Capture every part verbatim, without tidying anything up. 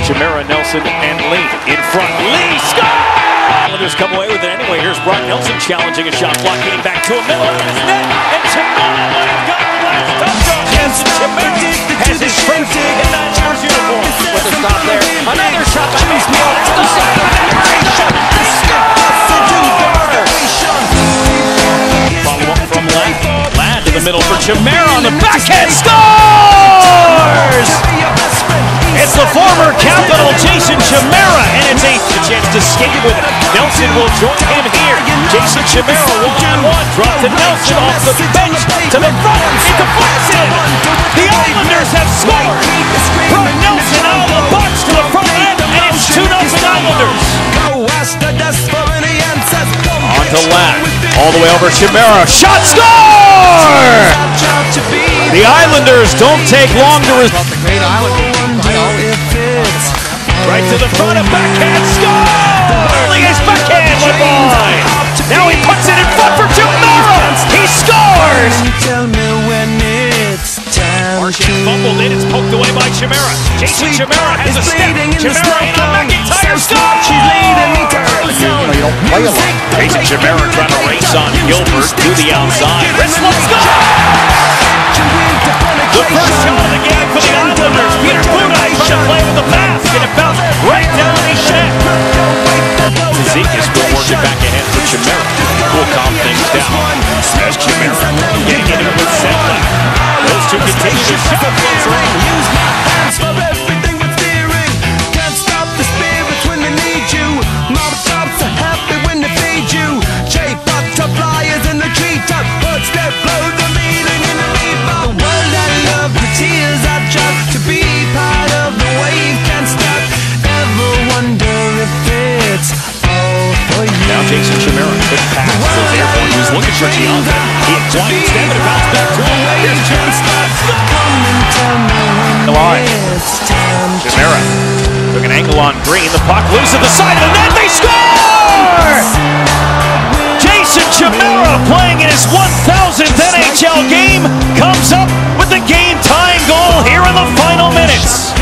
Chimera, Nelson, and Lee in front. Lee scores! Islanders come away with it anyway. Here's Brock Nelson challenging a shot block, getting back to a middle of his net, and Chimera might have got the last touchdown. Jason Chimera has his first dig in that Islanders uniform. With the stop there, another shot by Mayfield at the side of the net. Follow up from Ladd. Ladd to the middle for Chimera on the backhand. Scores! It's the former Capital Jason Chimera, and it's a chance to skate with it. Nelson will join him here. Jason Chimera one-on-one, drop to Nelson off the bench to the front. It deflects in. The Islanders have scored. From Nelson out of the box to the front end, and it's two nothing Islanders. On to Ladd, all the way over Chimera. Shot, score! The Islanders don't take long to resolve. The great Islanders. Right to the front of backhand, score! Early his backhand went by. Now he puts it in front for Chimera. He scores! Marchand fumbled it. It's poked away by Chimera. Jason Chimera has a step. Chimera in on McIntyre. Score! You don't play along. Jason Chimera trying to race on Gilbert to the outside. Wrist left, score! The first shot of the game for the Islanders. Peter Budaj should play with the pass, and it bounced right down the shed. Zeke is still working back ahead for Chimera. Will calm things down. As Chimera getting into it with Zeke. Those two continue to shot. Use my hands for everything but steering. Can't stop the spirits when they need you. Mob tops are happy when they feed you. J butterflies in the treetop. Birds that blow the meaning in the lead. The world I love, the tears I drop. To be part of the wave can't stop. Ever wonder if it's all for you. Now Jason Chimera could pass to his airborne. He was looking for Gianna. He had one instead, but it bounced back to him. Here's Chimera. The line. Chimera took an angle on Green. The puck loose at the side of the net. They score! Jason Chimera, playing in his one thousandth N H L game, comes up with the game-tying goal here in the final minutes.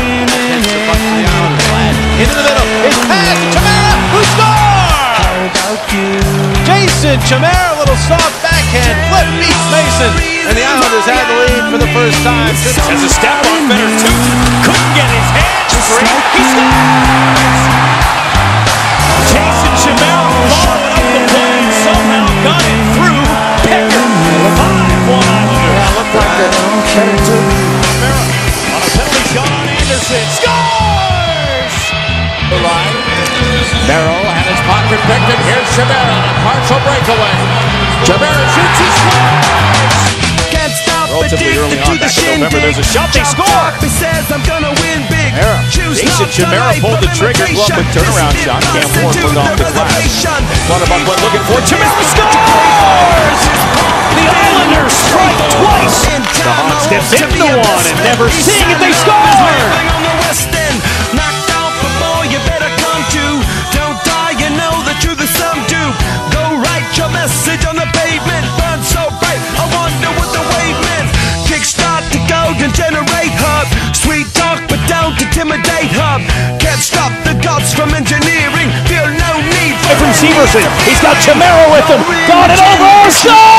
Into the middle, his pass to Chimera, who scores! Jason Chimera, a little soft backhand flip, beats Mason, and the Islanders had the lead for the first time. Has a step on better too. Couldn't get his hands straight. He scores! Jason Chimera followed up the play and somehow got it through Pecker. five one Islanders. Yeah, looked like they're headed to Chimera on a penalty shot on Anderson. Scores! the line. Merrill had his puck protected. Here's Chimera on a partial breakaway. Chimera shoots, he scores! Can't stop Relatively early on, back in November, there's a shot, they score! He says I'm gonna win big. Jason Chimera pulled the trigger, glove with turnaround shot. Cam Ward put off the glass. Thought about what looking for. Chimera scores! The Islanders strike twice. The Hawk steps into one and never seeing it, they score! Knocked out before you better come to. Don't die, you know the truth is some do. Go write your message on the pavement. Burn so bright, I wonder what the wave meant. Kickstart the golden generate hub. Sweet talk, but don't intimidate hub. Can't stop the gods from engineering. Feel no need for from Severson. He's got Chimera with him. Got it over.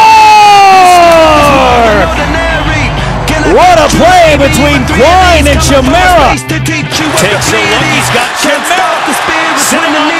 Score! What a play between Quine and Chimera. Takes a look. He's got Chimera.